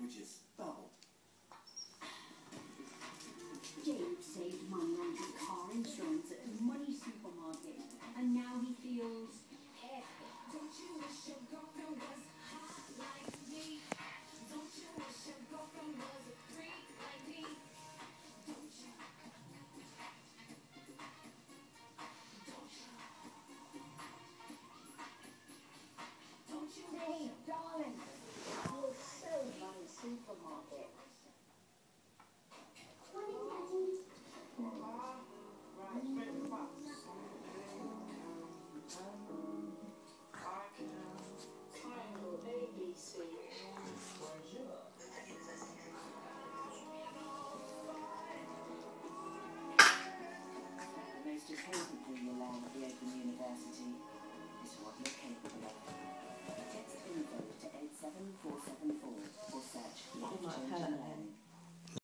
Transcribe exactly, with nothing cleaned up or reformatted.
sandwiches. Double. Dave saved money on his car insurance at the Money Supermarket, and now he feels epic. Don't you wish your girlfriend was hot like me? Don't you wish your girlfriend was a freak like me? Don't you? Don't you? Don't you? Hey, darling, you're so Money Supermarket. Most importantly, you'll learn at the Open University is what you're capable of. Text info to eight seven four seven four or search Life Changing Learning.